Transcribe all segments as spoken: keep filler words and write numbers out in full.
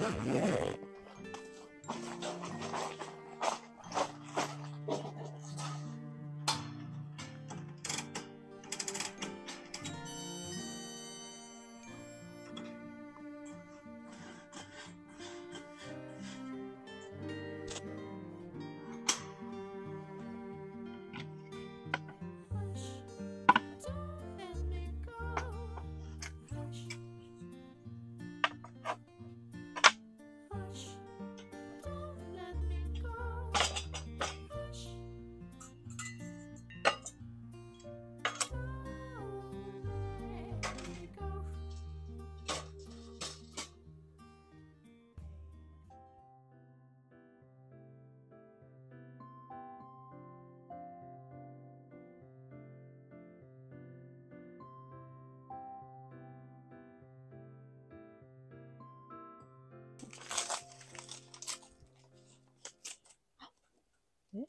네?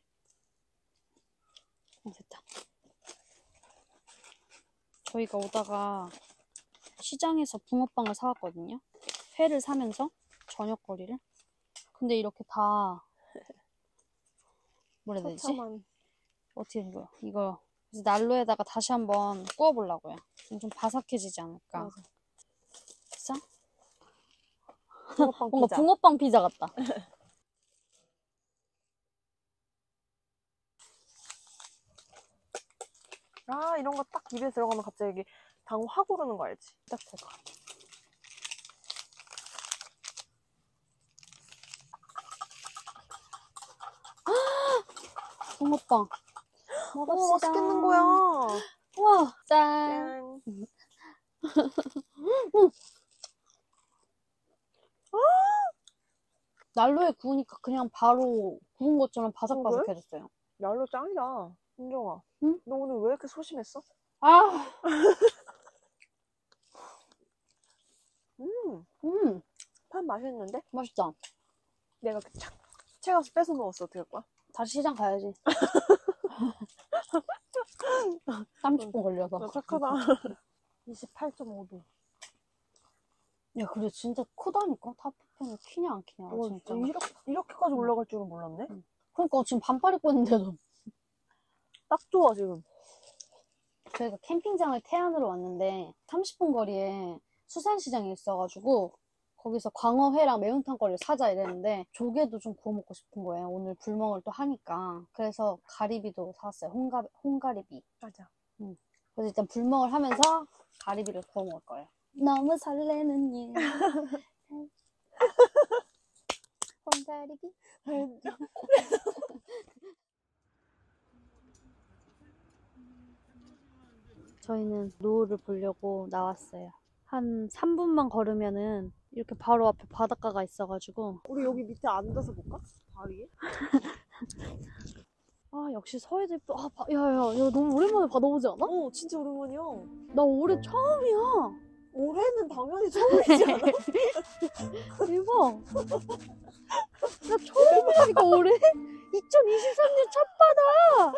어, 됐다. 저희가 오다가 시장에서 붕어빵을 사왔거든요. 회를 사면서 저녁거리를. 근데 이렇게 다 뭐라 해야 되지? 처참한. 어떻게 이거 이거 그래서 난로에다가 다시 한번 구워보려고요. 좀 바삭해지지 않을까. 맞아. 그래서 붕어빵 뭔가 피자. 붕어빵 피자 같다. 아, 이런 거 딱 입에 들어가면 갑자기 당 확 오르는 거 알지? 딱 될 것 같아. 붕어빵 오, 먹읍시다. 맛있겠는 거야. 우와, 짠. 짠. 난로에 구우니까 그냥 바로 구운 것처럼 그래? 바삭바삭해졌어요. 난로 짱이다. 은정아. 응? 너 오늘 왜 이렇게 소심했어? 아, 음, 음, 판 맛있는데? 맛있다. 내가 그 착, 채 가서 뺏어 먹었어. 어떻게 할 거야? 다시 시장 가야지. 삼십 분 걸려서. 너 착하다. 이십팔 점 오 도. 야, 그래 진짜 크다니까? 타프펜이 키냐 안 키냐 어, 진짜. 이렇게, 이렇게까지 올라갈 줄은 몰랐네? 응. 그러니까 지금 반팔 입고 있는데도. 딱 좋아, 지금. 저희가 캠핑장을 태안으로 왔는데 삼십 분 거리에 수산시장이 있어가지고 거기서 광어회랑 매운탕거리를 사자 이랬는데 조개도 좀 구워 먹고 싶은 거예요. 오늘 불멍을 또 하니까. 그래서 가리비도 사왔어요. 홍가, 홍가리비. 맞아. 응. 그래서 일단 불멍을 하면서 가리비를 구워 먹을 거예요. 너무 설레는 일. 홍가리비. 저희는 노을을 보려고 나왔어요. 한 삼 분만 걸으면은 이렇게 바로 앞에 바닷가가 있어가지고. 우리 여기 밑에 앉아서 볼까? 다리에? 아, 역시 서해도 예뻐. 아, 바, 야, 야, 야, 너무 오랜만에 바다 보지 않아? 어, 진짜 오랜만이야. 나 올해 처음이야. 올해는 당연히 처음이지 않아? 대박. 나 처음이라니까, 올해? 이천이십삼 년 첫 바다.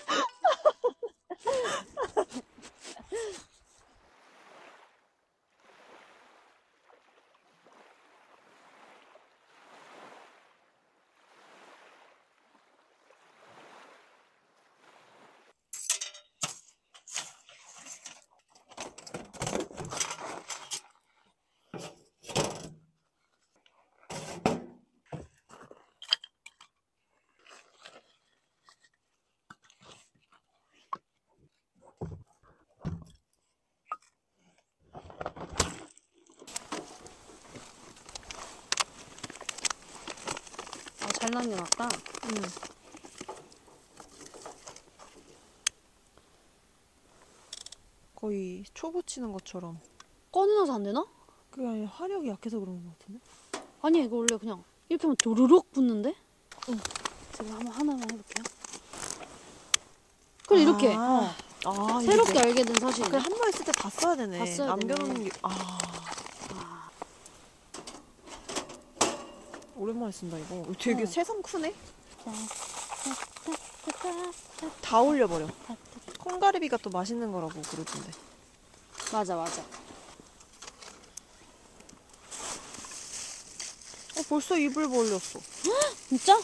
아, 잘 남겨놨다. 응. 거의 초 붙이는 것처럼. 꺼내놔서 안 되나? 그게 아니라 화력이 약해서 그런 것 같은데? 아니, 이거 원래 그냥 이렇게 하면 도르륵 붙는데? 응. 제가 한번 하나만 해볼게요. 그래, 이렇게. 아, 아 새롭게 이게 알게 된 사실이네. 그래, 한 번 했을 때 다 써야 되네. 다 써야 남겨놓는 되네. 게. 아. 아, 오랜만에 쓴다, 이거. 되게 어. 새삼 크네? 자, 다 올려버려. 콩가리비가 또 맛있는 거라고 그러던데. 맞아, 맞아. 벌써 입을 벌렸어. 진짜?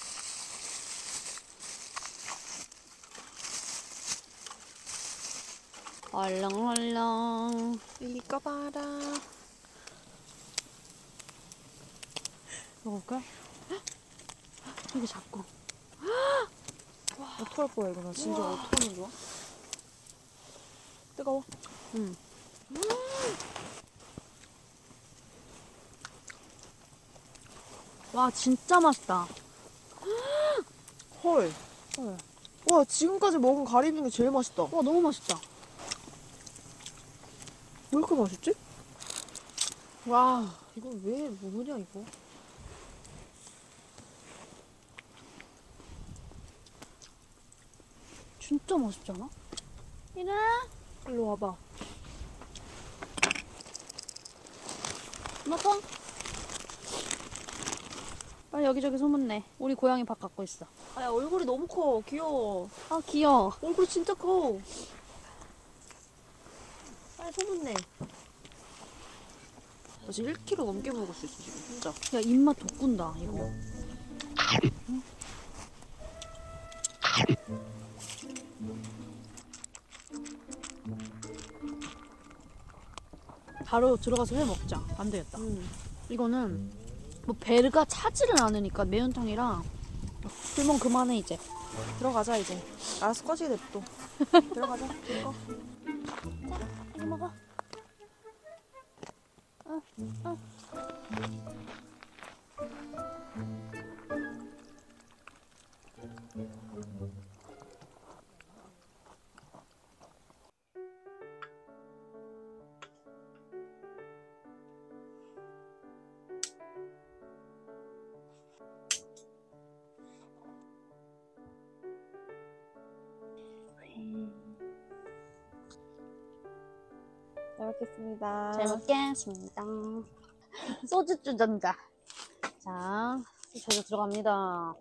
얼렁얼렁. 이거 봐라. 먹을까? 되게 작고. 어떡할 거야 이거. 나 진짜 어떡하면 좋아? 뜨거워? 응. 와, 진짜 맛있다. 헐. 헐. 와, 지금까지 먹은 가리 중에 제일 맛있다. 와, 너무 맛있다. 왜 이렇게 맛있지? 와, 이거 왜 뭐냐 이거? 진짜 맛있지 않아? 이래? 일로 와봐. 먹어. 빨리 여기저기 소문내. 우리 고양이 밥 갖고 있어. 아, 야, 얼굴이 너무 커. 귀여워. 아, 귀여워. 얼굴 진짜 커. 빨리 소문내. 나 지금 일 킬로그램 넘게 먹을 수 있어, 지금. 진짜. 야, 입맛 돋군다, 이거. 응? 바로 들어가서 회 먹자. 안 되겠다. 음. 이거는 뭐 배가 차지를 않으니까 매운탕이랑 불멍 그만해 이제. 들어가자, 이제. 알아서 꺼지게 냅둬. 들어가자. 이거. 이거 먹어. 응, 응. 잘 먹겠습니다. 잘 먹겠습니다. 소주 주전자. 자, 저도 들어갑니다.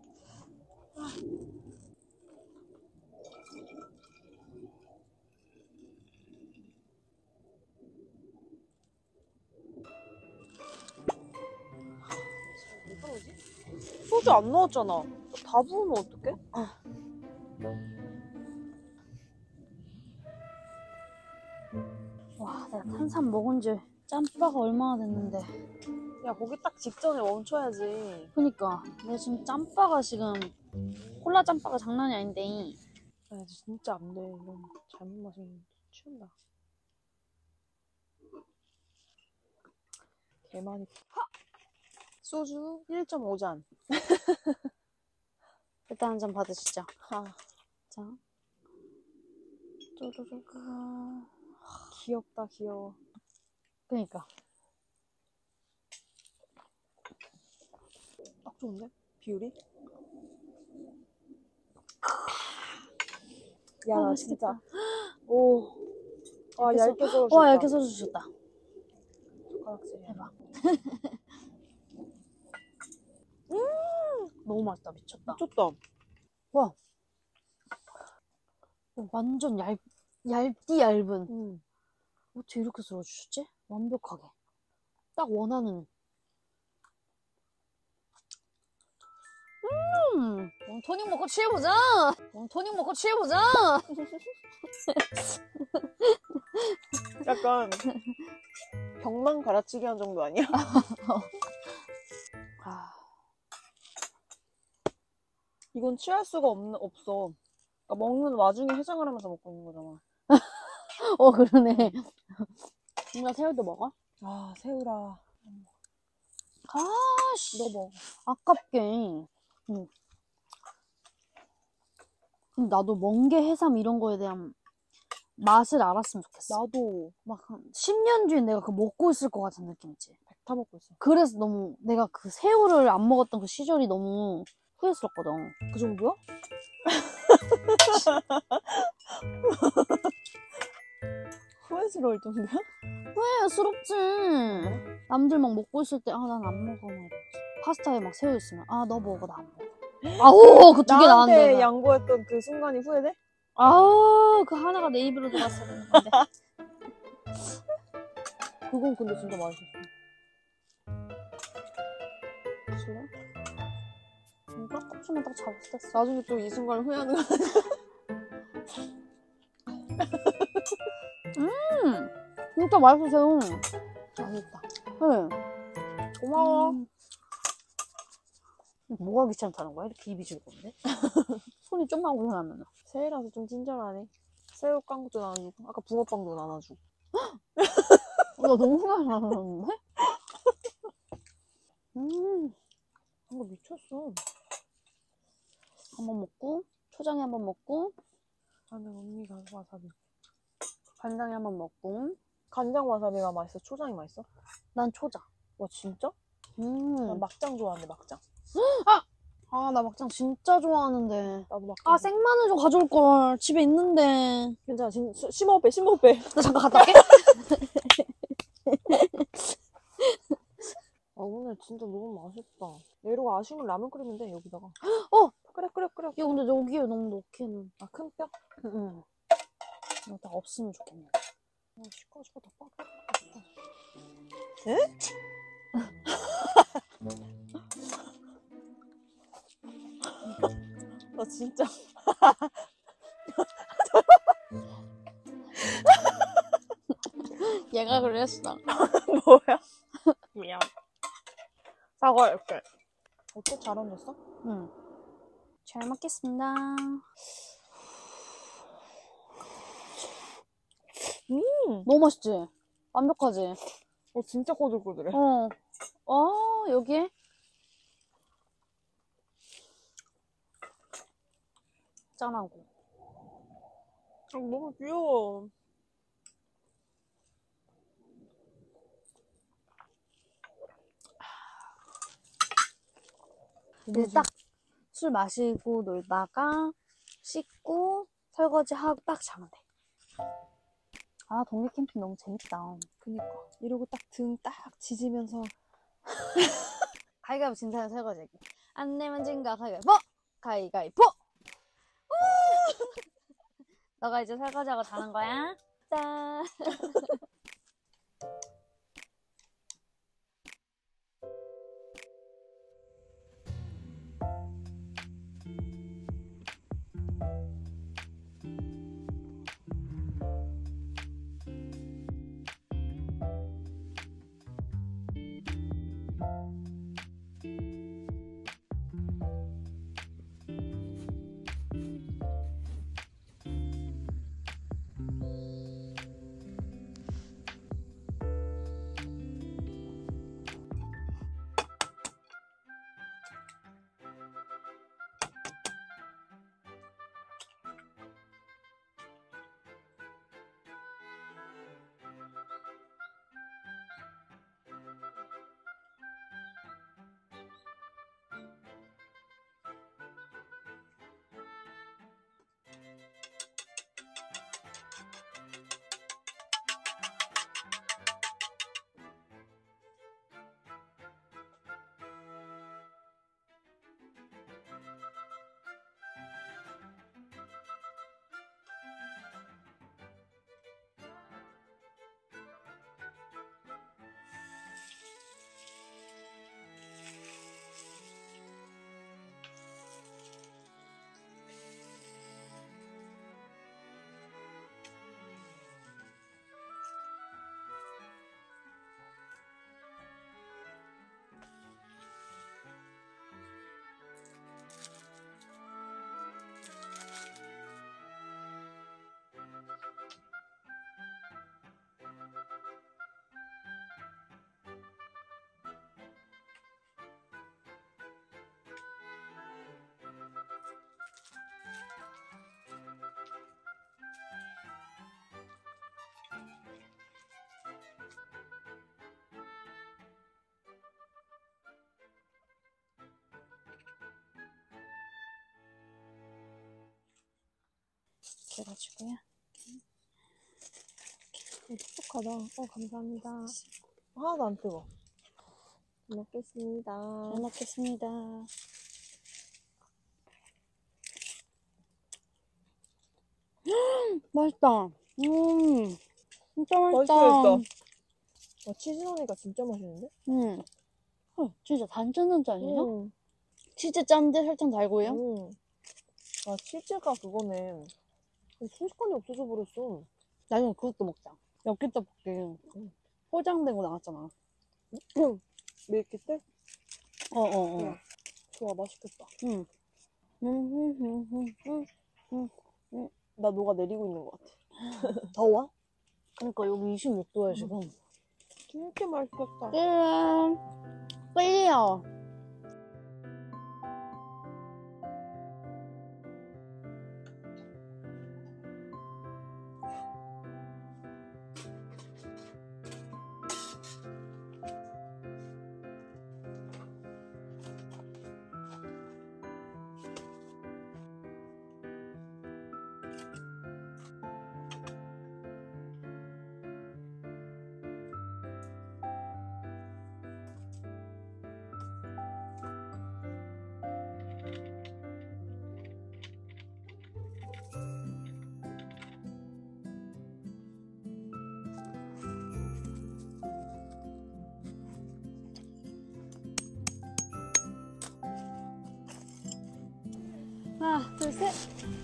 소주 안 넣었잖아. 다 부으면 어떡해? 와, 내가 탄산 먹은 지 짬바가 얼마나 됐는데. 야, 거기 딱 직전에 멈춰야지. 그니까 내가 지금 짬바가 지금 콜라 짬바가 장난이 아닌데. 야, 진짜 안 돼. 이런 잘못 마시면 취한다. 개 많이. 소주 일 점 오 잔. 일단 한 잔 받으시죠. 아, 자, 쪼르르르. 귀엽다, 귀여워. 그니까 딱 좋은데? 비율이? 야, 아, 나 맛있겠다. 진짜. 오. 와, 얇게 얇게 썰어주셨다. 와, 얇게 썰어주셨다. 젓가락질. 대박. 음, 너무 맛있다. 미쳤다. 미쳤다. 와, 완전 얇, 얇디 얇은. 음. 어떻게 이렇게 썰어주셨지? 완벽하게. 딱 원하는. 음, 토닉 먹고 취해보자. 토닉 먹고 취해보자. 약간 병만 갈아치기 한 정도 아니야? 아, 이건 취할 수가 없는, 없어. 그러니까 먹는 와중에 해장을 하면서 먹고 있는 거잖아. 어, 그러네. 누나 새우도 먹어? 아, 새우라. 아씨, 너 먹어. 아깝게. 응. 근데 나도 멍게, 해삼 이런 거에 대한 맛을 알았으면 좋겠어. 나도 막 한 십 년 뒤에 내가 그거 먹고 있을 것 같은 느낌이지. 다 먹고 있어. 그래서 너무 내가 그 새우를 안 먹었던 그 시절이 너무 후회스럽거든. 그 정도야? 후회스러울 정도야? 후회스럽지. 남들 막 먹고 있을 때, 아, 난 안 먹어. 막 이러면서. 파스타에 막 새우 있으면, 아, 너 먹어, 나 안 먹어. 아우, 그 두 개 나한테 나왔네. 양보했던 그 순간이 후회돼? 아우, 그 하나가 내 입으로 들어갔어야 되는 건데. 그건 근데 진짜 맛있었어. 삼 초만 딱 잡았을 때. 나중에 또 이 순간을 후회하는 거 음! 진짜 맛있으세요. 맛있다. 네. 고마워. 음. 뭐가 귀찮다는 거야? 이렇게 입이 줄 건데? 손이 좀만 고생하면. 새해라서 좀 친절하네. 새우 깡도 나눠주고, 아까 붕어빵도 나눠주고. 나 너무 후회하는데? 음. 한거 미쳤어. 한번 먹고, 초장에 한번 먹고, 나는 언니가 와사비. 간장에 한번 먹고. 간장 와사비가 맛있어? 초장이 맛있어? 난 초장. 와, 진짜? 음. 난 막장 좋아하는데, 막장. 아, 나 막장 진짜 좋아하는데. 나도 막장. 아, 생마늘 좀 가져올걸. 집에 있는데. 괜찮아. 진, 심호흡 빼, 심호흡 빼. 나 잠깐 갔다 올게. 아, 오늘 진짜 너무 맛있다. 얘로가 아쉬우면 라면 끓이면 돼, 여기다가. 어! 끓여, 끓여, 끓여. 야, 근데 여기에 너무 넣기에는. 아, 큰 뼈? 응, 응. 이거 딱 없으면 좋겠네. 아, 시끄러, 시끄러. 다 빠져. 에? 나 진짜. 얘가 그랬어. 뭐야? 미안. 사과할게. 어때? 잘 얹었어? 응. 잘 먹겠습니다. 음! 너무 맛있지? 완벽하지? 어, 진짜 꼬들꼬들해. 어. 어, 여기에? 짠하고. 아, 너무 귀여워. 이제 딱 술 마시고 놀다가 씻고 설거지하고 딱 자면 돼. 아, 동네 캠핑 너무 재밌다. 그니까. 이러고 딱 등 딱 지지면서. 가위가위보 진 사람 설거지하기. 안 내면 진가 가위가위보! 가위가위보! 너가 이제 설거지하고 자는 거야? 짠! 이렇게 해가지고요. 똑똑하다. 어, 감사합니다. 하나도 안 뜨거. 잘 먹겠습니다. 잘 먹겠습니다. 맛있다. 음, 진짜 맛있다. 맛있어. 와, 치즈 넣으니까 진짜 맛있는데? 음, 어, 진짜 단짠단짠 아니야? 음. 치즈 짠데 설탕 달고요? 음. 아, 치즈가 그거네. 순식간에 없어져 버렸어. 나중에 그것도 먹자. 엽기떡볶이 포장되고 나왔잖아. 밀키트? 어어어. 응. 좋아, 맛있겠다. 응. 나 녹아 내리고 있는 것 같아. 더워? 그러니까 여기 이십육 도야 지금. 진짜 맛있겠다. 음, 끌려. 하나, 둘, 셋.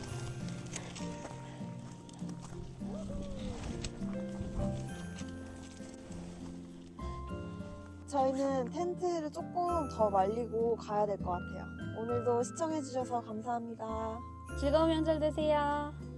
저희는 텐트를 조금 더 말리고 가야 될 것 같아요. 오늘도 시청해주셔서 감사합니다. 즐거운 명절 되세요.